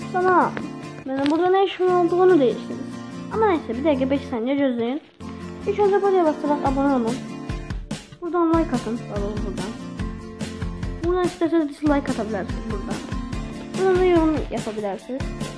Tamam. Benim burada ne işim olduğunu değiştiniz. Ama neyse, bir dakika 5 saniye gözleyin. İlk önce buraya basarak abone olun. Buradan like atın. Buradan. Buradan isterseniz dislike atabilirsiniz buradan. Buradan da yorum yapabilirsiniz.